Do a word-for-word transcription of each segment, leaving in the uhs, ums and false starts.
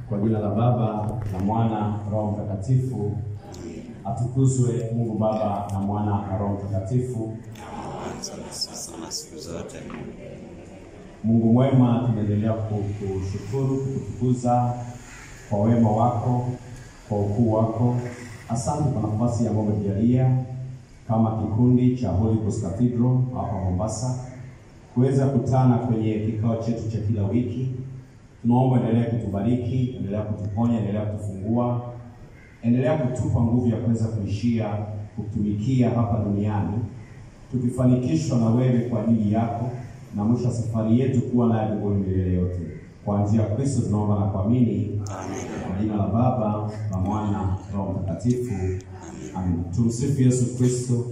Kwa jina la Baba na Mwana Roho Mtakatifu. Atukuzwe Mungu Baba na Mwana na Roho Mtakatifu. Sasa na siku zote. Mungu mwema, tunaendelea kukushukuru, kukutukuza kwa wema wako, kwa ukuu wako. Asante kwa nafasi ambayo umejalia kama kikundi cha Holy Ghost Cathedral hapa Mombasa kuweza kutana kwenye kikao chetu cha kila wiki. Tunaomba endelea kutubariki, endelea kutuponya, endelea kutufungua, endelea kutupa nguvu ya kuweza kuishia kutumikia hapa duniani, tukifanikishwa na wewe kwa ajili yako, na mwisho safari yetu kuwa naye mbinguni milele yote. Kwa njia ya Kristo tunaomba na kuamini. Amen. Kwa jina la Baba na Mwana na Roho Mtakatifu. Amen. Tumsifu Yesu Kristo.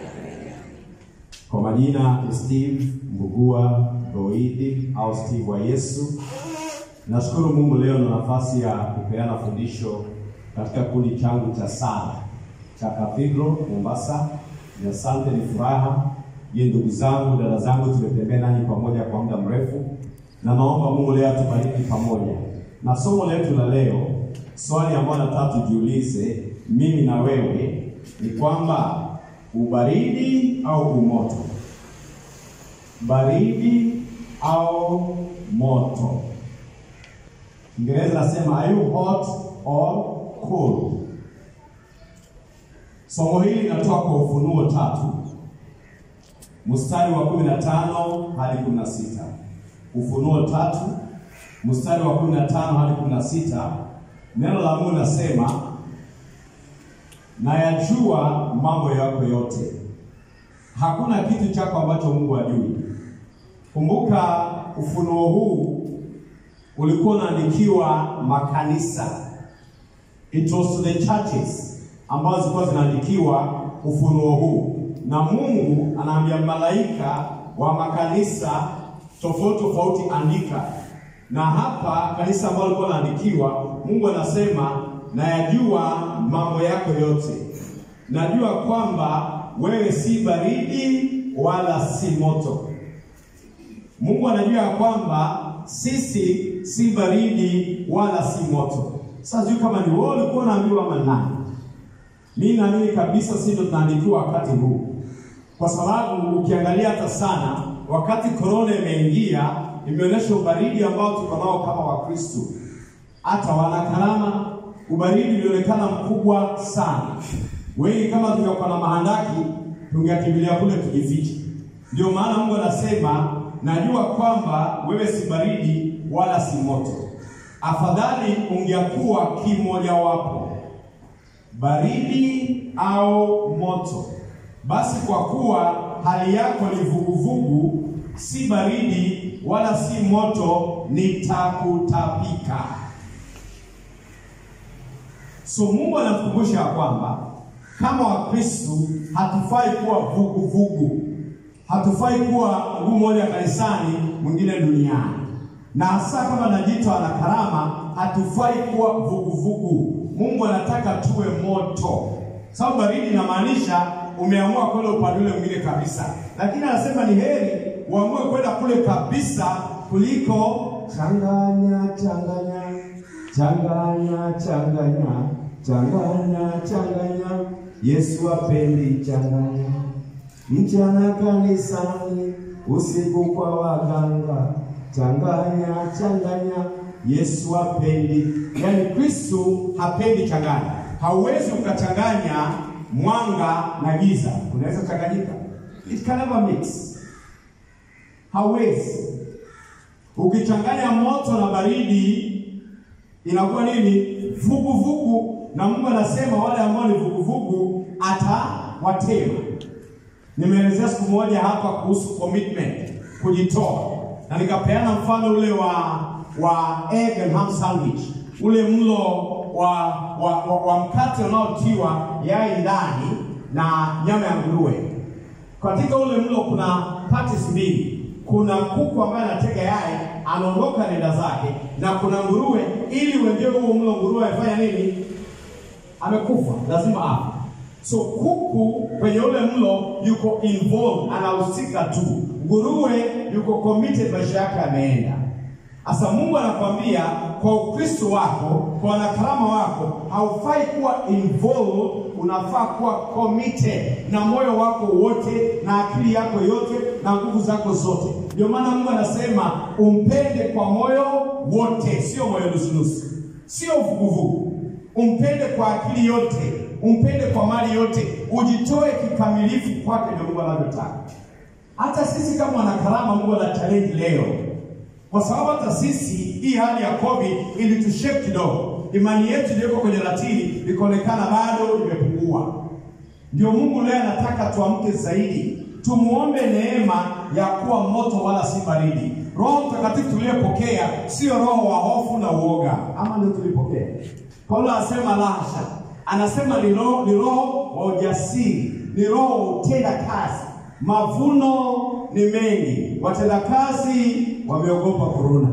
Kwa majina Steve Mbugua Goidi au Steve wa Yesu. Nashukuru Mungu leo na nafasi ya kupeana fundisho katika kundi changu cha sala cha Cathedral Mombasa. Ni asante, ni furaha. Ye ndugu zangu, dada zangu, tumetembea nanyi pamoja kwa muda mrefu, na naomba Mungu leo atubariki pamoja. Na somo letu la leo, swali ambalo nataka tujiulize mimi na wewe ni kwamba ubaridi au umoto? Baridi au moto? Kiingereza nasema are you hot or cold? Somo hili linatoka kwa Ufunuo tatu mstari wa kumi na tano hadi kumi na sita. Ufunuo tatu mstari wa kumi na tano hadi kumi na sita. Neno la Mungu nasema, na yajua mambo yako yote. Hakuna kitu chako ambacho Mungu hajui. Kumbuka ufunuo huu ulikuwa unaandikiwa makanisa. It was to the churches ambazo zilikuwa zinaandikiwa ufunuo huu. Na Mungu anaambia malaika wa makanisa tofauti tofauti andika. Na hapa kanisa ambalo lilikuwa linaandikiwa, Mungu anasema, na yajua mambo yako yote. Najua kwamba wewe si baridi wala si moto. Mungu anajua kwamba sisi si baridi wala si moto. Sasa sijui kama ni wewe ulikuwa unaambiwa ama nani. Mimi naamini kabisa sisi ndio tunaandikiwa wakati huu. Kwa sababu ukiangalia hata sana wakati corona imeingia, imeonyesha ubaridi ambao tuko nao kama Wakristo. Hata wanakarama ubaridi ulionekana mkubwa sana. Wengi kama tungekuwa na mahandaki tungekimbilia kule tujifiche. Ndio maana Mungu anasema, najua kwamba wewe si baridi wala si moto. Afadhali ungekuwa kimoja wapo, baridi au moto. Basi kwa kuwa hali yako ni vuguvugu, si baridi wala si moto, nitakutapika. So Mungu anatukumbusha kwamba kama Wakristo hatufai kuwa vuguvugu. Hatufai kuwa mguu mmoja kanisani mwingine duniani. Na hasa kama najiita ana karama, hatufai kuwa vuguvugu. Mungu anataka tuwe moto. Sababu baridi inamaanisha umeamua kwenda upande ule mwingine kabisa. Lakini anasema ni heri uamue kwenda kule kabisa kuliko changanya changanya changanya changanya changanya changanya. Yesu apendi changanya. Mchana kanisani, usiku kwa waganga. Changanya changanya. Yesu hapendi. Yaani Kristo hapendi changanya. Hauwezi ukachanganya mwanga na giza. Unaweza changanyika. It can never mix. Hauwezi. Ukichanganya moto na baridi inakuwa nini? Vugu vugu. Na Mungu anasema wale ambao ni vugu vugu atawatema. Nimeelezea siku moja hapa kuhusu commitment, kujitoa. Na nikapeana mfano ule wa wa egg and ham sandwich. Ule mlo wa wa, wa, wa mkate unaotiwa yai ndani na nyama ya nguruwe. Katika ule mlo kuna parties mbili. Kuna kuku ambaye anatega yai, anaondoka nenda zake, na kuna nguruwe. Ili uendee huo mlo, nguruwe afanya nini? Amekufa, lazima afe. So kuku kwenye ule mlo yuko involved, anahusika tu. Nguruwe yuko committed, maisha yake yameenda. Asa Mungu anakuambia kwa Ukristo wako, kwa wanakarama wako, haufai kuwa involved, unafaa kuwa committed na moyo wako wote, na akili yako yote, na nguvu zako zote. Ndio maana Mungu anasema umpende kwa moyo wote, sio moyo nusu-nusu, sio vuguvugu. Umpende kwa akili yote, umpende kwa mali yote, ujitoe kikamilifu kwake, ndio Mungu anavyotaka. Hata sisi kama wanakarama Mungu ana challenge leo. Kwa sababu hata sisi hii hali ya COVID ilitushake kidogo. Imani yetu iliyoko kwenye ratili ikaonekana bado imepungua. Ndio Mungu leo anataka tuamke zaidi. Tumuombe neema ya kuwa moto wala si baridi. Roho Mtakatifu tuliyopokea sio roho wa hofu na uoga. Ama ndio tulipokea? Paulo anasema la hasha. Anasema ni roho ni roho wa ujasiri, ni roho wa utenda kazi. Mavuno ni mengi, watenda kazi wameogopa corona.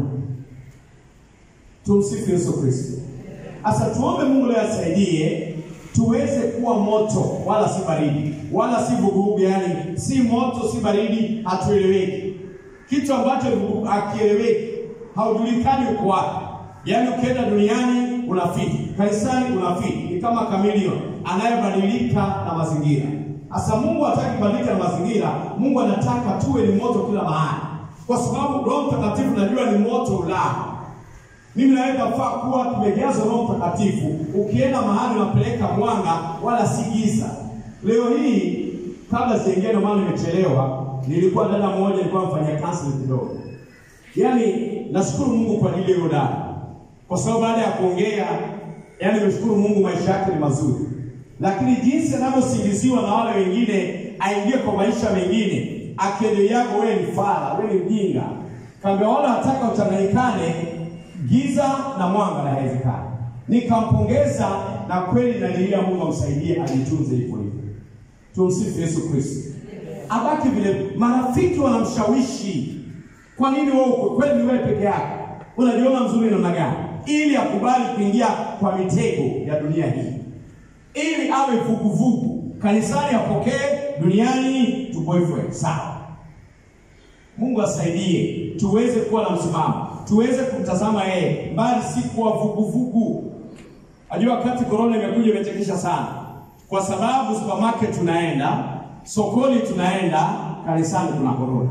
Tumsifu Yesu Kristo. Asa tuombe Mungu leo asaidie tuweze kuwa moto wala si baridi, wala si vuguvugu, yani si moto si baridi, hatueleweki. Kitu ambacho hakieleweki, haujulikani uko wapi. Yani ukienda duniani unafiti, kanisani unafiti, ni kama chameleon anayebadilika na mazingira. Asa Mungu hataki kubadilika na mazingira, Mungu anataka tuwe ni moto kila mahali. Kwa sababu Roho Mtakatifu najua ni moto ulao. Mimi naweza kufaa kuwa tumejazwa Roho Mtakatifu, ukienda mahali unapeleka mwanga wala si giza. Leo hii kabla sijaingia ndio maana nimechelewa, nilikuwa dada mmoja alikuwa mfanya counseling kidogo. Yaani nashukuru Mungu kwa ajili ya hiyo dada. Kwa sababu baada ya kuongea, yaani nimeshukuru Mungu maisha yake ni mazuri. Lakini jinsi anavyosingiziwa na wale wengine aingie kwa maisha mengine, akili yako wewe ni fara, wewe ni mjinga. Kaambia wala hataka uchanganyikane giza na mwanga na haiwezekani. Nikampongeza na kweli nalilia Mungu amsaidie ajitunze hivyo hivyo. Tumsifu Yesu Kristo. Abaki vile marafiki wanamshawishi. Kwa nini wewe uko kweli wewe peke yako? Unajiona mzuri namna gani? Ili akubali kuingia kwa mitego ya dunia hii. Ili awe vuguvugu, kanisani apokee, duniani tu boyfriend. Sawa. Mungu asaidie tuweze kuwa na msimamo, tuweze kumtazama yeye, bali si kuwa vuguvugu. Ajua wakati corona imekuja imechekesha sana. Kwa sababu supermarket tunaenda, sokoni tunaenda, kanisani kuna corona.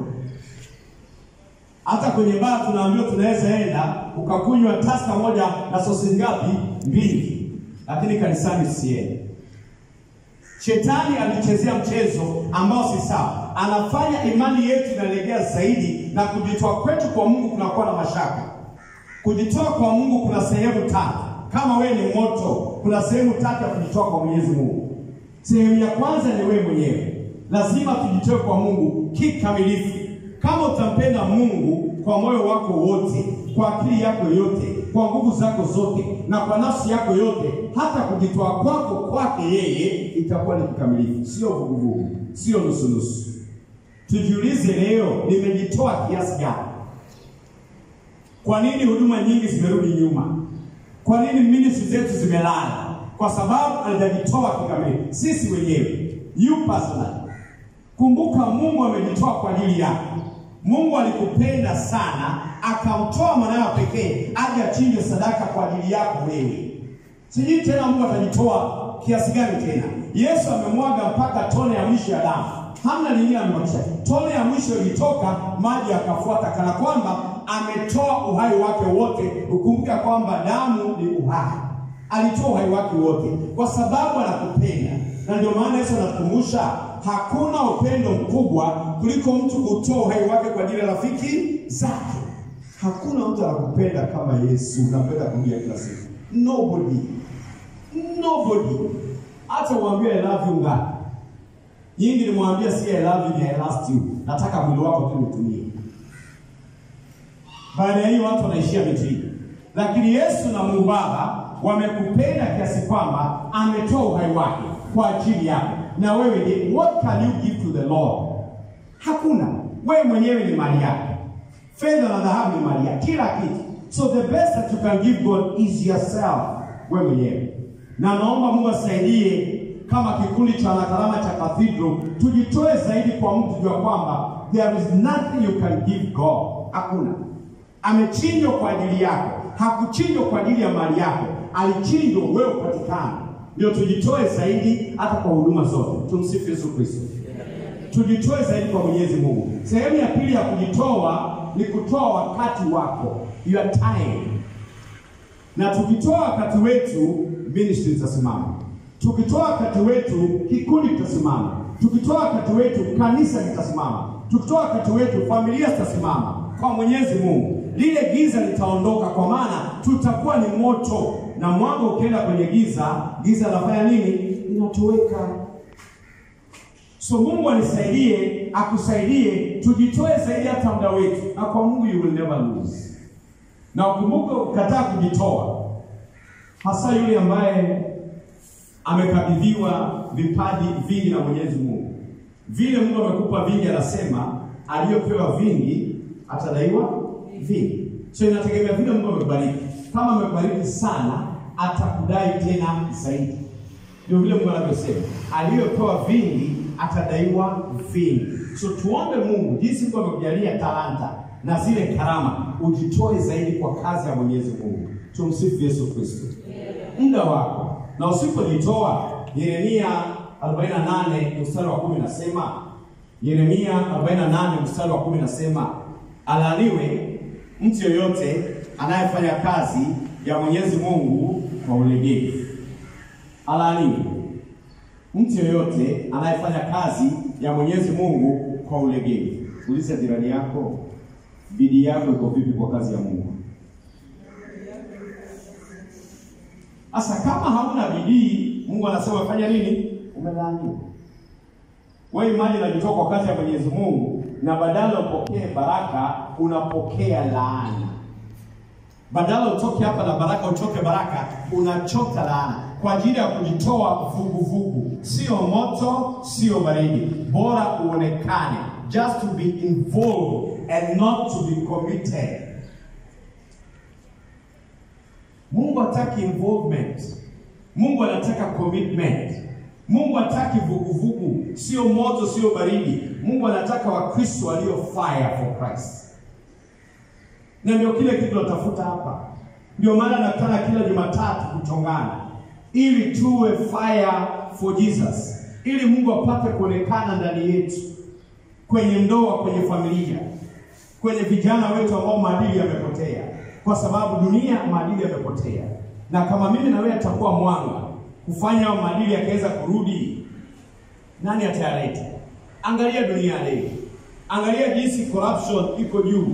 Hata kwenye baa tunaambiwa tunaweza enda ukakunywa tasta moja na sosi ngapi? Mbili. Lakini kanisani siende. Shetani alichezea mchezo ambao si sawa. Anafanya imani yetu inalegea zaidi, na kujitoa kwetu kwa Mungu kunakuwa na mashaka. Kujitoa kwa Mungu kuna sehemu tatu. Kama wewe ni moto, kuna sehemu tatu ya kujitoa kwa Mwenyezi Mungu. Sehemu ya kwanza ni wewe mwenyewe. Lazima tujitoe kwa Mungu kikamilifu. Kama utampenda Mungu kwa moyo wako wote, kwa akili yako yote, kwa nguvu zako zote, na kwa nafsi yako yote, hata kujitoa kwako kwake yeye itakuwa ni kikamilifu, sio vuguvugu, sio nusu nusu. Tujiulize leo, nimejitoa kiasi gani? Kwa nini huduma nyingi zimerudi nyuma? Kwa nini ministry zetu zimelala? Kwa sababu alijitoa kikamilifu. Sisi wenyewe, you personally. Kumbuka Mungu amejitoa kwa ajili yako. Mungu alikupenda sana, akamtoa mwanawe pekee aje achinje sadaka kwa ajili yako wewe. Sijui tena Mungu atajitoa kiasi gani tena. Yesu amemwaga mpaka tone ya mwisho ya damu. Hamna lingine amemwagisha. Tone ya mwisho ilitoka, maji yakafuata, kana kwamba ametoa uhai wake wote. Ukumbuka kwamba damu ni uhai. Alitoa uhai wake wote kwa sababu anakupenda. Na ndio maana Yesu anatukumbusha, hakuna upendo mkubwa kuliko mtu kutoa uhai wake kwa ajili ya rafiki zake. Hakuna mtu anakupenda kama Yesu. Unapenda kumbia kila siku. Nobody. Nobody. Hata uambie I love you ngapi. Nyingi nimwambia si I love you, I lost you. Nataka mwili wako tu utumie. Baada ya hiyo watu wanaishia mitini. Lakini Yesu na Mungu Baba wamekupenda kiasi kwamba ametoa uhai wake kwa ajili yako. Na wewe ni, what can you give to the Lord? Hakuna. Wewe mwenyewe ni mali yake. Fedha na dhahabu ni mali yake, kila kitu. So the best that you can give God is yourself. Wewe mwenyewe. Na naomba Mungu asaidie kama kikundi cha wanakarama cha Cathedral, tujitoe zaidi kwa mtu jua kwamba there is nothing you can give God. Hakuna. Amechinjwa kwa ajili yako. Hakuchinjwa kwa ajili ya mali yako. Alichinjwa wewe upatikane. Ndio tujitoe zaidi hata kwa huduma zote. Tumsifu Yesu Kristo. Tujitoe zaidi kwa Mwenyezi Mungu. Sehemu ya pili ya kujitoa ni kutoa wakati wako, your time. Na tukitoa wakati wetu, ministry itasimama. Tukitoa wakati wetu, kikundi kitasimama. Tukitoa wakati wetu, kanisa litasimama. Tukitoa wakati wetu, familia zitasimama. Kwa Mwenyezi Mungu, lile giza litaondoka, kwa maana tutakuwa ni moto. Na mwanga ukienda kwenye giza, giza lafanya nini? Linatoweka. So Mungu anisaidie, akusaidie, tujitoe zaidi hata muda wetu. Na kwa Mungu you will never lose. Na ukumbuke ukataa kujitoa, hasa yule ambaye amekabidhiwa vipaji vingi na Mwenyezi Mungu. Vile Mungu amekupa vingi, anasema aliyopewa vingi atadaiwa vingi. So inategemea vile Mungu amekubariki. Kama amekubariki sana, atakudai tena zaidi. Ndio vile Mungu anavyosema, aliyopewa vingi atadaiwa vingi. So tuombe Mungu, jinsi Mungu amekujalia talanta na zile karama, ujitoe zaidi kwa kazi ya Mwenyezi Mungu. Tumsifu Yesu Kristo. Muda wako. Na usipojitoa, Yeremia arobaini na nane mstari wa kumi nasema, Yeremia arobaini na nane mstari wa kumi nasema, alaniwe mtu yoyote anayefanya kazi ya Mwenyezi Mungu kwa ulegevu. Alaniwe mtu yoyote anayefanya kazi ya Mwenyezi Mungu kwa ulegevu. Uliza jirani yako, bidii yako iko vipi kwa kazi ya Mungu? Asa kama hauna bidii, Mungu anasema fanya nini? Umelaaniwa. Wewe imani unajitoa kwa kazi ya Mwenyezi Mungu, na badala upokee baraka, unapokea laana. Badala utoke hapa na baraka, uchoke baraka, unachota laana. Kwa ajili ya kujitoa vugu vugu. Sio moto, sio baridi. Bora uonekane. Just to be involved and not to be committed. Mungu hataki involvement. Mungu anataka commitment. Mungu hataki vuguvugu, sio moto, sio baridi. Mungu anataka Wakristo walio fire for Christ. Na ndio kile kitu tunatafuta hapa. Ndio maana nakutana kila Jumatatu kuchongana, ili tuwe fire for Jesus. Ili Mungu apate kuonekana ndani yetu, kwenye ndoa, kwenye familia, kwenye vijana wetu ambao maadili yamepotea. Kwa sababu dunia maadili yamepotea. Na kama mimi na wewe atakuwa mwanga kufanya maadili yakaweza kurudi, nani atayaleta? Angalia dunia leo. Angalia jinsi corruption iko juu.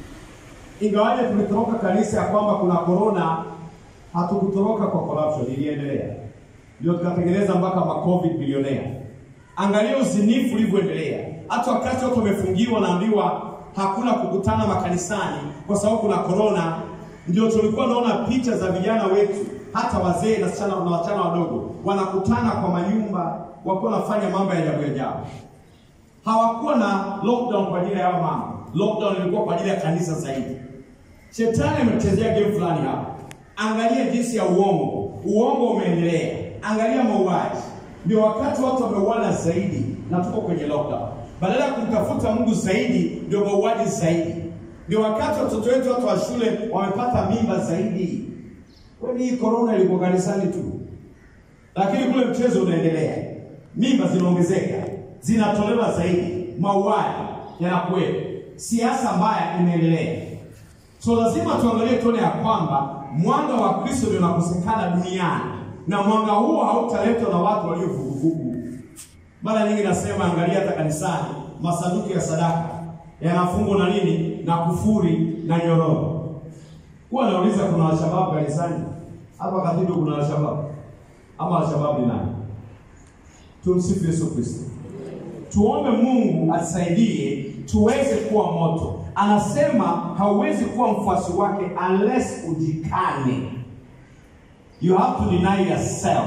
Ingawaje tumetoroka kanisa ya kwamba kuna corona, hatukutoroka kwa corruption, iliendelea. Ndio tukatengeneza mpaka ma covid bilionea. Angalia uzinifu ulivyoendelea. Hata wakati watu wamefungiwa, naambiwa hakuna kukutana makanisani kwa sababu kuna corona. Ndio tulikuwa naona picha za vijana wetu, hata wazee na wasichana na wasichana wadogo, wanakutana kwa manyumba, wakiwa wanafanya mambo ya ajabu ajabu. Hawakuwa na lockdown kwa ajili ya mama. Lockdown ilikuwa kwa ajili ya kanisa zaidi. Shetani amechezea game fulani hapa. Angalia jinsi ya uongo. Uongo umeendelea. Angalia mauaji. Ndio wakati watu wameuana zaidi na tuko kwenye lockdown. Badala ya kumtafuta Mungu zaidi, ndio mauaji zaidi. Ndio wakati watoto wetu, watu wa shule wamepata mimba zaidi. Kwani hii corona ilikuwa kanisani tu. Lakini kule mchezo unaendelea. Mimba zinaongezeka, zinatolewa zaidi, mauaji yanakuwepo. Siasa mbaya imeendelea. So lazima tuangalie tuone ya kwamba mwanga wa Kristo ndio unakosekana duniani. Na mwanga huo hautaletwa na watu waliovuguvugu. Mara nyingi nasema angalia hata kanisani, masanduku ya sadaka yanafungwa na nini? Na kufuri na nyororo. Huwa nauliza kuna washababu kanisani? Hapa katibu kuna washababu? Ama washababu ni nani? Tumsifu Yesu Kristo. Tuombe Mungu atusaidie tuweze kuwa moto. Anasema hauwezi kuwa mfuasi wake unless ujikane. You have to deny yourself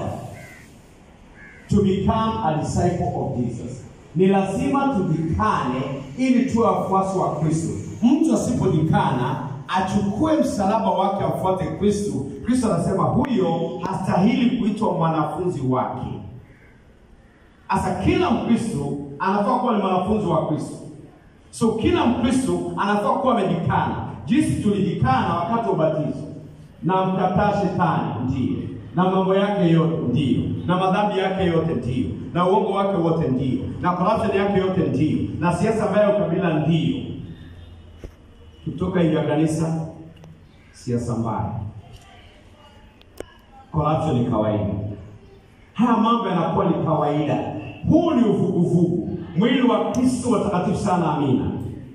to become a disciple of Jesus. Ni lazima tujikane ili tuwe wafuasi wa Kristo. Mtu asipojikana achukue msalaba wake afuate Kristo, Kristo anasema huyo hastahili kuitwa mwanafunzi wake. Asa kila Mkristo anafaa kuwa ni mwanafunzi wa Kristo. So kila Mkristo anafaa kuwa amejikana. jinsi tulijikana wakati wa ubatizo. Na mkataa shetani, ndiyo. Na mambo yake yote, ndiyo. Na madhambi yake yote, ndiyo. Na uongo wake wote, ndiyo. Na corruption yake yote, ndiyo. Na siasa mbaya ya ukabila, ndiyo. Kutoka nje ya kanisa, siasa mbaya, corruption ni kawaida. Haya mambo yanakuwa ni kawaida. Huu ni uvuguvugu, mwili wa Kristo watakatifu sana, amina.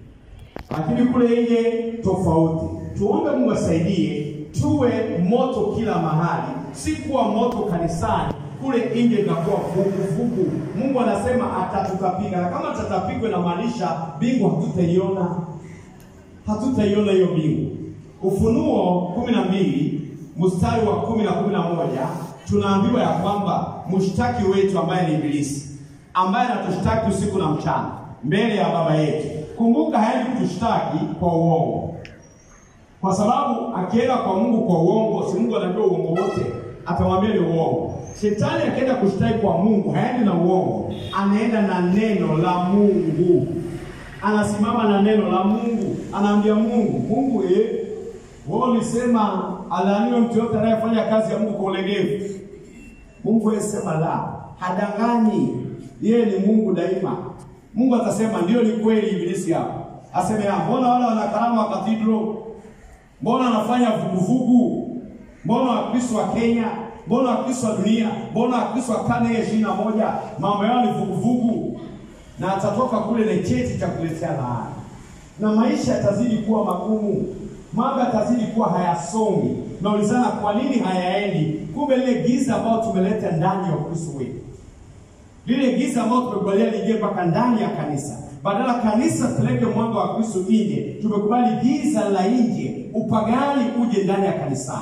Lakini kule nje tofauti. Tuombe Mungu asaidie tuwe moto kila mahali, si kuwa moto kanisani, kule nje inakuwa vuguvugu. Mungu anasema atatutapiga, na kama tutatapigwa na maanisha bingu hatutaiona. Hatutaiona hiyo bingu. Ufunuo kumi na mbili mstari wa kumi na kumi na moja tunaambiwa ya kwamba mshtaki wetu ambaye ni Ibilisi, ambaye anatushtaki usiku na mchana mbele ya Baba yetu. Kumbuka haendi kutushtaki kwa uongo, kwa sababu akienda kwa Mungu kwa uongo, si Mungu anajua uongo wote, atamwambia ni uongo. Shetani akienda kushtaki kwa Mungu haendi na uongo, anaenda na neno la Mungu. Anasimama na neno la Mungu, anaambia Mungu, Mungu eh, wewe ulisema alaaniwe mtu yote anayefanya kazi ya Mungu kwa ulegevu. Mungu yesema la, hadanganyi. Yeye ni Mungu daima. Mungu atasema ndio ni kweli Ibilisi hapo. Aseme ya, mbona wale wana karama wa cathedral? Mbona anafanya vuguvugu? Mbona Wakristo wa Kenya? Mbona Wakristo wa dunia? Mbona Wakristo wa karne ya ishirini na moja? Mambo yao ni vuguvugu. Na atatoka kule na cheti cha kuletea laana. Na maisha yatazidi kuwa magumu. Mambo yatazidi kuwa hayasongi. Na ulizana kwa nini hayaendi? Kumbe lile giza ambalo tumeleta ndani ya Ukristo wetu, lile giza ambalo tumekubalia liingie mpaka ndani ya kanisa, badala kanisa peleke mwanga wa Kristo nje, tumekubali giza la nje, upagani uje ndani ya kanisa.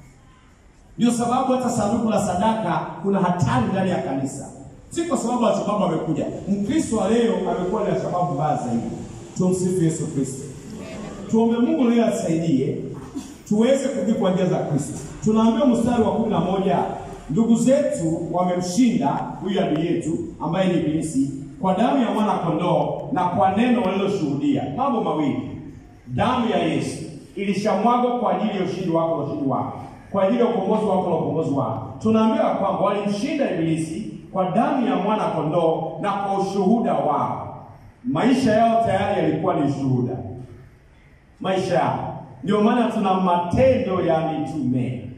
Ndio sababu hata sanduku la sadaka kuna hatari ndani ya kanisa. Si kwa sababu Al-Shabaab amekuja. Mkristo wa leo amekuwa ni Al-Shabaab mbaya zaidi. Tumsifu Yesu Kristo. Tuombe Mungu leo atusaidie tuweze kurudi kwa njia za Kristo. Tunaambiwa mstari wa kumi na moja, ndugu zetu wamemshinda huyu adui yetu ambaye ni Ibilisi kwa damu ya mwana kondoo na kwa neno waliloshuhudia. Mambo mawili. Damu ya Yesu ilishamwagwa kwa ajili ya ushindi wako na ushindi wako, kwa ajili ya ukombozi wako na ukombozi wako. Tunaambiwa kwamba walimshinda Ibilisi kwa damu ya mwana kondoo na kwa ushuhuda wao. Maisha yao tayari yalikuwa ni ushuhuda. Maisha yao. Ndio maana tuna matendo ya mitume.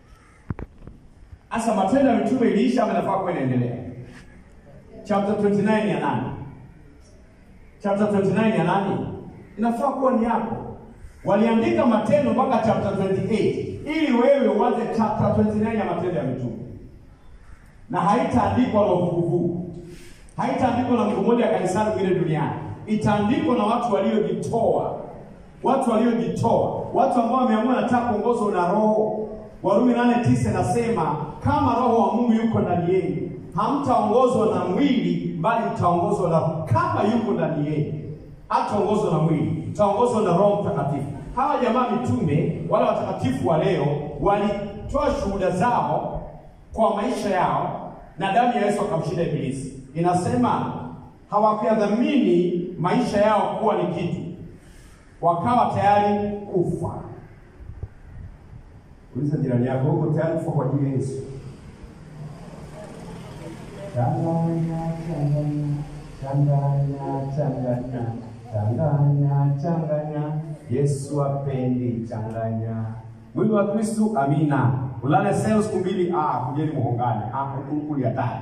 Asa matendo ya mitume iliisha ama inafaa kuendelea? Chapter twenty-nine ya nani? Chapter twenty-nine ya nani? Inafaa kuwa ni yako. Waliandika matendo mpaka chapter twenty-eight ili wewe uanze chapter twenty-nine ya matendo ya mitume. Na haitaandikwa na vuguvugu. Haitaandikwa na mtu mmoja kanisani mwingine duniani. Itaandikwa na watu waliojitoa. Watu waliojitoa, watu ambao wameamua nataka kuongozwa na Roho. Warumi nane tisa nasema kama Roho wa Mungu yuko ndani yenu, hamtaongozwa na mwili bali mtaongozwa na kama yuko ndani yenu. Hataongozwa na mwili, mtaongozwa na Roho Mtakatifu. Hawa jamaa mitume, wale watakatifu wa leo, walitoa shuhuda zao kwa maisha yao na damu ya Yesu akamshinda Ibilisi. Inasema hawakuyadhamini maisha yao kuwa ni kitu, wakawa tayari kufa. Uliza jirani yako, uko tayari kufa kwa ajili ya Yesu? Changanya, changanya, changanya, changanya, changanya, changanya. Yesu apendi changanya. Mwili wa Kristo, amina. Ulale sales siku mbili, ah, kujeni muhongane. Ah, kukuli hatari.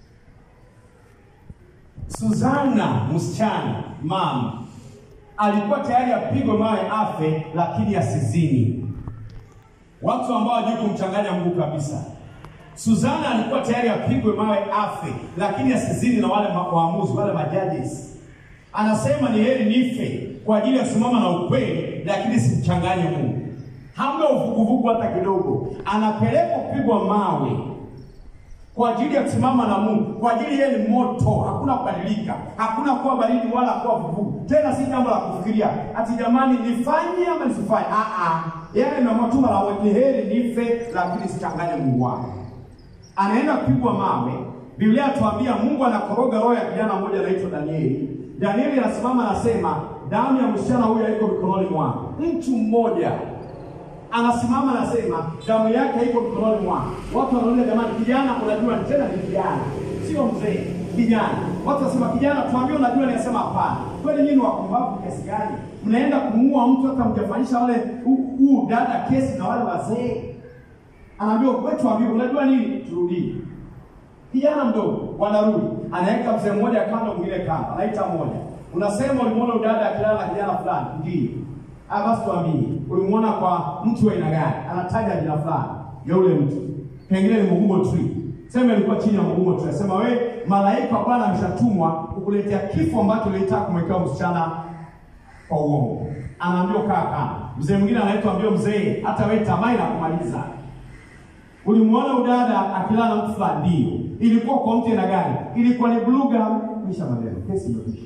Suzana, msichana, mama, alikuwa tayari apigwe mawe afe, lakini asizini. Watu ambao hawajui kumchanganya Mungu kabisa. Suzana alikuwa tayari apigwe mawe afe, lakini asizini na wale waamuzi, wale majudges. Anasema ni heri nife kwa ajili ya kusimama na ukweli, lakini simchanganye Mungu. Hamna uvuguvugu hata kidogo. Anapelekwa kupigwa mawe kwa ajili ya kusimama na Mungu, kwa ajili yeye ni moto, hakuna kubadilika, hakuna kuwa baridi wala kuwa vuguvugu. Tena si jambo la kufikiria ati jamani nifanye ama nisifanye. Ah ah, yeye ni matuma la wewe, heri nife lakini sichanganye Mungu wangu. Anaenda kupigwa mawe. Biblia inatuambia Mungu anakoroga roho ya kijana mmoja anaitwa Danieli. Danieli anasimama anasema, damu ya msichana huyu iko mikononi mwangu. Mtu mmoja anasimama anasema damu yake iko mikononi mwangu. Watu wanauliza, jamani, kijana unajua ni tena ni kijana, sio mzee, kijana. Watu wasema kijana, tuambie unajua, ni asema hapana. Kwani nyinyi wakumbavu kiasi gani? Mnaenda kumuua mtu hata mjafanyisha wale huu dada kesi na wale wazee. Anaambia wewe, tuambie unajua nini, turudi. Kijana mdogo wanarudi, anaweka mzee mmoja kando, mwingine kando, anaita mmoja. Unasema ulimuona udada akilala na kijana fulani? Ndio. Ah, basi tuambie ulimuona kwa mtu wa aina gani? Anataja jina fulani ya yule mtu. Pengine ni Mugumo Tree. Sema ilikuwa chini ya Mugumo Tree. Sema wewe, malaika wa Bwana ameshatumwa kukuletea kifo ambacho ulitaka kumwekea msichana kwa uongo. Anaambia kaa kando. Mzee mwingine anaitwa ambio, mzee, hata wewe tamaa inakumaliza. Ulimuona udada akilala na mtu fulani? Ndio. Ilikuwa kwa mtu aina gani? Ilikuwa ni blue gum. Kisha maneno, kesi imekwisha.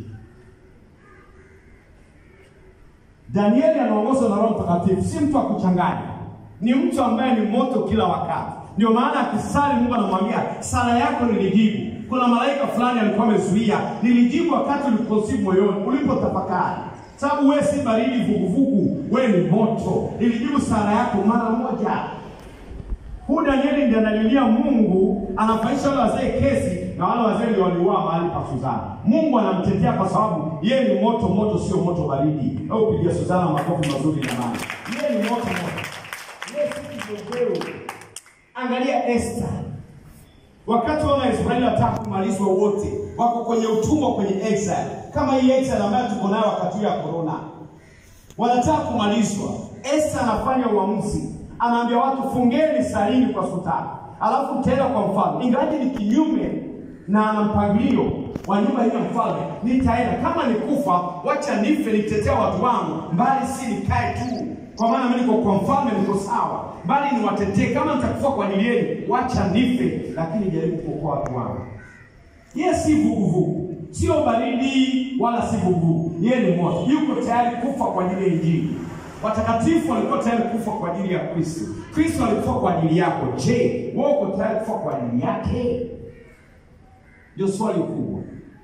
Danieli anaongozwa na Roho Mtakatifu, si mtu akuchanganya. Ni mtu ambaye ni moto kila wakati. Ndio maana akisali Mungu anamwambia, sala yako nilijibu. Kuna malaika fulani alikuwa amezuia, nilijibu wakati uliposibu moyoni, ulipotafakari. Sababu wewe si baridi vuguvugu, wewe ni moto. Nilijibu sala yako mara moja. Huyu Danieli ndiye analilia Mungu, anafaisha wale wazee kesi, na wale wazee ndio waliuawa mahali pa Suzana. Mungu anamtetea kwa sababu yeye ni moto moto, sio moto baridi. Au pigia Suzana makofi mazuri na maana. Yeye ni moto moto. Yeye si kidogo. Angalia Esther. Wakati wana Israeli wataka kumalizwa wote, wako kwenye utumwa, kwenye exile. Kama hii exile ambayo tuko nayo wakati ya corona. Wanataka kumalizwa. Esther anafanya uamuzi. Anaambia watu, fungeni salini kwa sultani, alafu mtaenda kwa mfalme. Ingawaje ni kinyume na mpangilio wa nyumba hii ya mfalme, nitaenda. Kama nikufa, wacha nife nitetea watu wangu, mbali si nikae tu. Kwa maana mimi niko kwa mfalme, niko sawa. Mbali niwatetee. Kama nitakufa kwa ajili yenu, wacha nife, lakini jaribu kuokoa watu wangu. Yeye si vuguvugu, sio baridi wala si vuguvugu. Yeye ni moto. Yuko tayari kufa kwa ajili ya Injili. Watakatifu walikuwa tayari kufa kwa ajili ya Kristo. Kristo alikufa kwa ajili yako. Je, wewe uko tayari kufa kwa ajili yake? Ndio swali kubwa.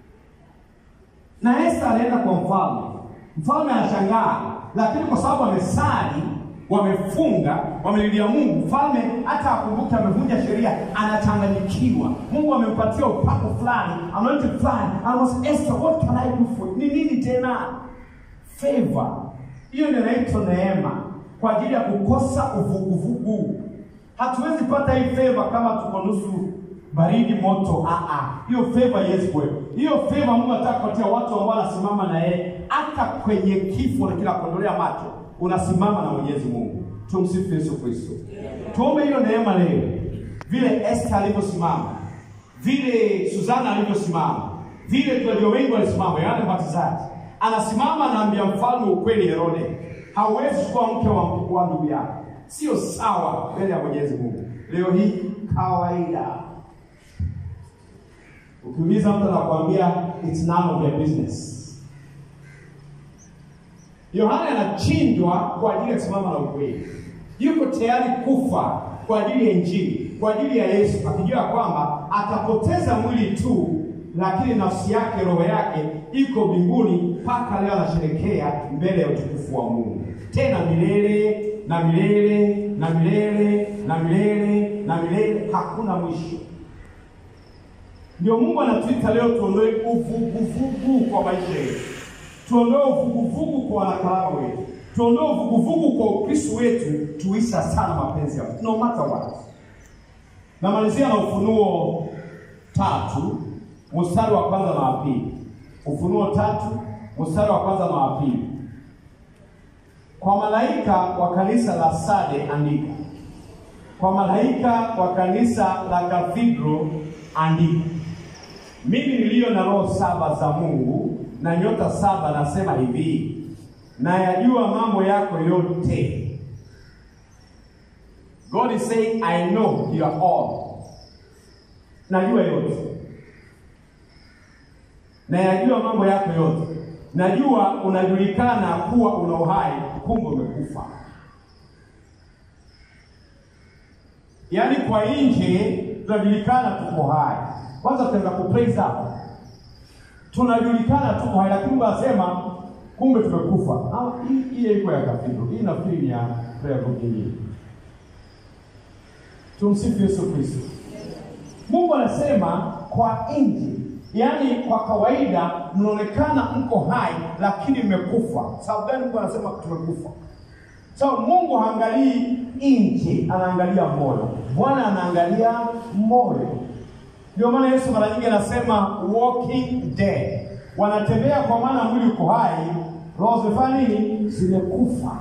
Na Esther anaenda kwa mfalme. Mfalme anashangaa, lakini kwa sababu wamesali, wamefunga, wamelilia Mungu, mfalme hata akumbuke amevunja sheria, anachanganyikiwa. Mungu amempatia upako fulani, anointing fulani. Anasema, Esther, what can I do for you? Ni nini tena? Favor. Hiyo ndio inaitwa neema, kwa ajili ya kukosa uvuguvugu. Hatuwezi pata hii favor kama tuko nusu baridi moto. Ah ah. Hiyo favor yes kweli. Hiyo favor Mungu anataka kupatia watu ambao wanasimama na yeye hata kwenye kifo na kila kondolea macho. Unasimama na Mwenyezi Mungu. Tumsifu Yesu Kristo. Tuombe hiyo neema leo. Vile Esther alivyosimama, vile Suzana alivyosimama, vile tulio wengi walisimama, yale mbatizaji. Anasimama anaambia mfalme ukweli, Herode, hauwezi kuwa mke wa ndugu yako. Sio sawa mbele ya Mwenyezi Mungu. Leo hii kawaida. Ukiuliza mtu anakuambia it's none of your business. Yohana anachinjwa kwa ajili ya kusimama na ukweli. Yuko tayari kufa kwa ajili ya Injili, kwa ajili ya Yesu, akijua kwamba atapoteza mwili tu, lakini nafsi yake, roho yake iko mbinguni mpaka leo anasherehekea mbele ya utukufu wa Mungu. Tena milele na milele na milele na milele na milele, hakuna mwisho. Ndio Mungu anatuita leo tuondoe uvuguvugu kwa maisha yetu. Tuondoe uvuguvugu kwa wanakalao wetu. Tuondoe uvuguvugu kwa Ukristo wetu, tuisha sana mapenzi ya Mungu, no matter what. Namalizia na Ufunuo tatu, mstari wa kwanza na wa pili. Ufunuo tatu, mstari wa kwanza na wa pili. Kwa malaika wa kanisa la Sade andika. Kwa malaika wa kanisa la Cathedral andika. Mimi nilio na roho saba za Mungu na nyota saba, nasema hivi, na yajua mambo yako yote. God is saying, I know you are all. Najua yote. Na yajua mambo yako yote. Najua unajulikana kuwa una uhai, kumbe umekufa. Yaani kwa nje tunajulikana tuko hai. Kwanza tunaanza kupraise hapo. Tunajulikana tuko hai, lakini Mungu anasema kumbe tumekufa. Ah, hii hii iko ya kafido. Hii nafikiri ya prayer group nyingine. Tumsifu Yesu Kristo. Mungu anasema kwa nje, yaani kwa kawaida mnaonekana mko hai lakini mmekufa. Sababu gani Mungu anasema tumekufa? So Mungu haangalii nje, anaangalia moyo. Bwana anaangalia moyo. Ndio maana Yesu mara nyingi anasema walking dead. Wanatembea kwa maana mwili uko hai, roho zimefanya nini? Zimekufa.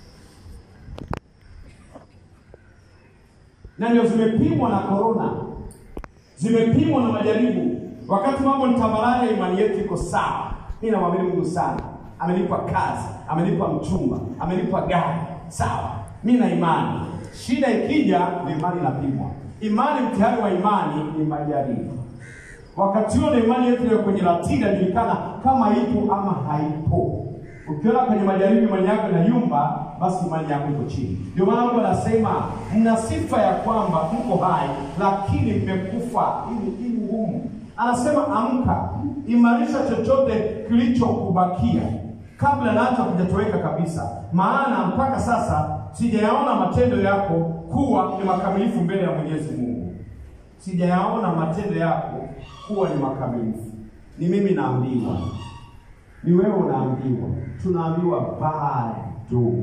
Na ndio zimepimwa na corona. Zimepimwa na majaribu. Wakati mambo ni tambarare, imani yetu iko sawa. Mimi namwamini Mungu sana. Amenipa kazi, amenipa mchumba, amenipa gari. Sawa. Mimi na imani. Shida ikija, ni imani inapimwa. Imani, mtihani wa imani ni majaribu. Wakati huo imani yetu ile kwenye ratili inajulikana kama ipo ama haipo. Ukiona kwenye majaribu imani yako inayumba, basi imani yako iko chini. Ndio maana Mungu anasema mna sifa ya kwamba mko hai lakini mmekufa. Hii ni ngumu. Anasema amka, imarisha chochote kilichokubakia kabla na hata kujatoweka kabisa. Maana mpaka sasa sijayaona matendo yako kuwa ni makamilifu mbele ya Mwenyezi Mungu. Sijayaona matendo yako kuwa ni makamilifu. Ni mimi naambiwa. Ni wewe unaambiwa. Tunaambiwa bado.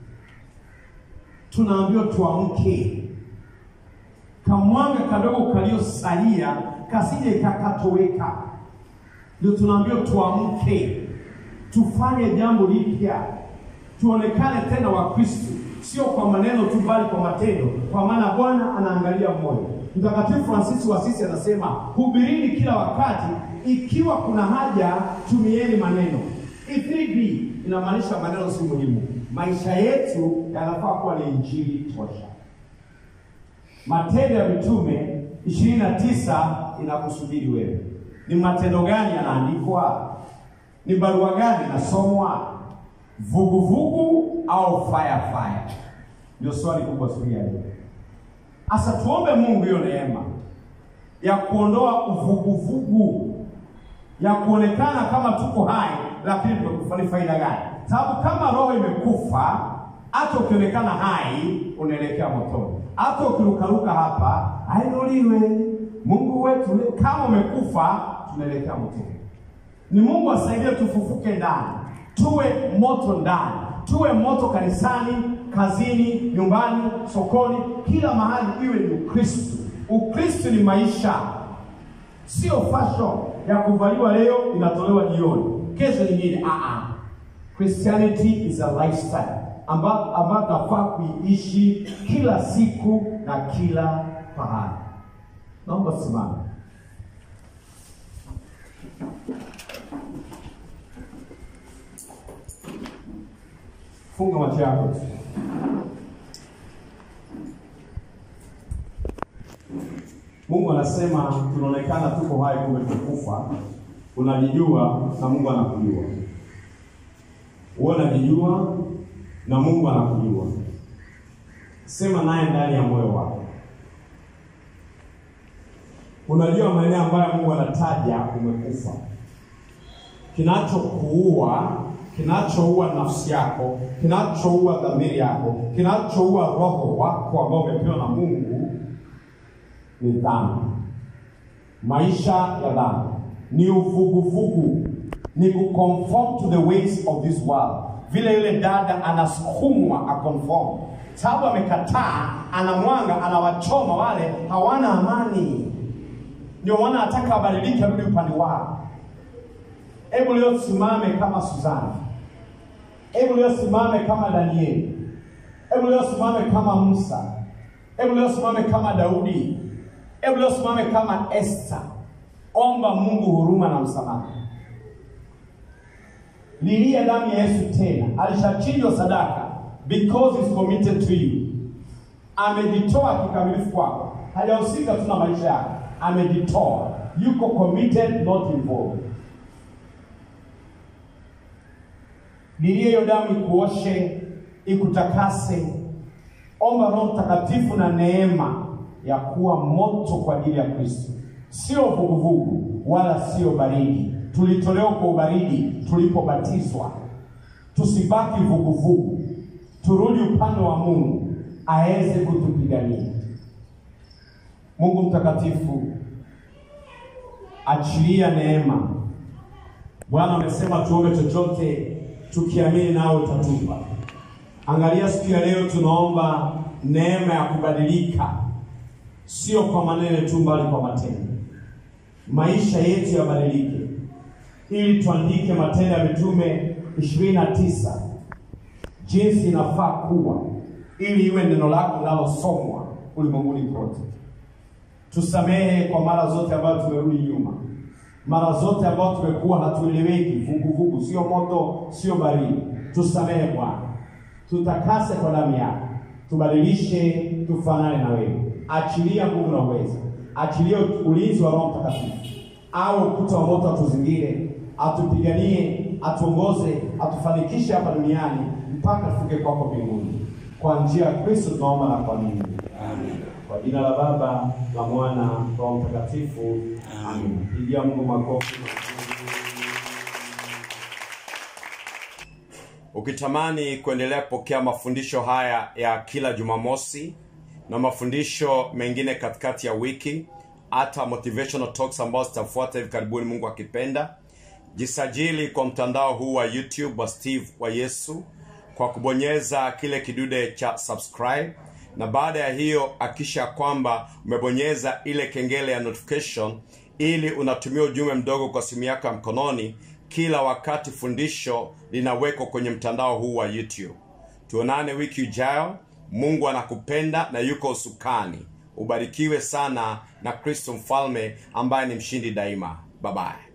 Tunaambiwa tuamke. Kamwanga kadogo kaliosalia kasije kakatoweka. Ndio tunaambiwa tuamke. Tufanye jambo lipya. Tuonekane tena wa Kristo, sio kwa maneno tu bali kwa matendo. Kwa maana Bwana anaangalia moyo. Mtakatifu Francis wa Assisi anasema, hubirini kila wakati, ikiwa kuna haja tumieni maneno. If need be, inamaanisha maneno si muhimu. Maisha yetu yanafaa kuwa ni injili tosha. Matendo ya Mitume ishirini na tisa inakusubiri wewe. Ni matendo gani yanaandikwa? Ni barua gani inasomwa? Vuguvugu au fire fire? Ndio swali kubwa siku ya leo. Asa tuombe Mungu hiyo neema ya kuondoa uvuguvugu, ya kuonekana kama tuko hai lakini tumekufa. Ni faida gani? Sababu kama roho imekufa, hata ukionekana hai unaelekea motoni. Hata ukirukaruka hapa, ainuliwe Mungu wetu. Kama umekufa, tunaelekea motoni. Ni Mungu asaidie tufufuke ndani. Tuwe moto ndani. Tuwe moto kanisani, kazini, nyumbani, sokoni, kila mahali iwe ni Ukristo. Ukristo ni maisha. Sio fashion ya kuvaliwa leo inatolewa jioni. Kesho nyingine. Ah ah. Christianity is a lifestyle amba amba tunafaa kuishi kila siku na kila pahali. Naomba simama. Funga macho yako. Mungu anasema tunaonekana tuko hai kumbe tumekufa. Unajijua na Mungu anakujua. Wewe unajijua na Mungu anakujua. Sema naye ndani ya moyo wako. Unajua maana ambayo Mungu anataja umekufa. Kinachokuua, kinachoua nafsi yako, kinachoua dhamiri yako, kinachoua roho wako ambao umepewa na Mungu ni dhambi. Maisha ya dhambi ni uvuguvugu, ni kuconform to the ways of this world. Vile yule dada anasukumwa aconform. Sababu amekataa, anamwanga, anawachoma wale hawana amani. Ndio wana ataka abadilike rudi upande wao. Hebu leo simame kama Suzana. Hebu leo simame kama Danieli. Hebu leo simame kama Musa. Hebu leo simame kama Daudi. Hebu leo simame kama Esther. Omba Mungu huruma na msamaha. Lilia damu ya Yesu tena. Alishachinjwa sadaka because he's committed to you. Amejitoa kikamilifu kwako. Hajahusika tu na maisha yako. Amejitoa. Yuko committed, not involved. Lilia hiyo damu ikuoshe, ikutakase. Omba Roho Mtakatifu na neema ya kuwa moto kwa ajili ya Kristo. Sio vuguvugu wala sio baridi. Tulitolewa kwa ubaridi tulipobatizwa. tusibaki vuguvugu, turudi upande wa Mungu aweze kutupigania. Mungu mtakatifu, achilia neema. Bwana amesema tuombe chochote tukiamini nao utatupa. Angalia siku ya leo tunaomba neema ya kubadilika, sio kwa maneno tu bali kwa matendo. Maisha yetu yabadilike ili tuandike Matendo ya Mitume ishirini na tisa jinsi inafaa kuwa, ili iwe neno lako linalosomwa ulimwenguni kote. Tusamehe kwa mara zote ambazo tumerudi nyuma, mara zote ambazo tumekuwa hatueleweki, vuguvugu, sio moto sio baridi. Tusamehe Bwana, tutakase kwa damu yako, tubadilishe tufanane na wewe. Achilia nguvu na uwezo, achilia ulinzi wa Roho Mtakatifu, au ukuta wa moto atuzingire, atupiganie, atuongoze, atufanikishe hapa duniani mpaka tufike kwako mbinguni. Kwa njia ya Kristo tunaomba na kuamini. Amen. Kwa jina la Baba, la Mwana, Roho Mtakatifu. Amen. Pigia Mungu makofi. Ukitamani kuendelea kupokea mafundisho haya ya kila Jumamosi na mafundisho mengine katikati ya wiki, hata motivational talks ambazo zitafuata hivi karibuni Mungu akipenda, jisajili kwa mtandao huu wa YouTube wa Steve wa Yesu kwa kubonyeza kile kidude cha subscribe, na baada ya hiyo hakisha kwamba umebonyeza ile kengele ya notification ili unatumia ujumbe mdogo kwa simu yako ya mkononi kila wakati fundisho linawekwa kwenye mtandao huu wa YouTube. Tuonane wiki ijayo. Mungu anakupenda na yuko usukani. Ubarikiwe sana na Kristo Mfalme ambaye ni mshindi daima. Bye bye.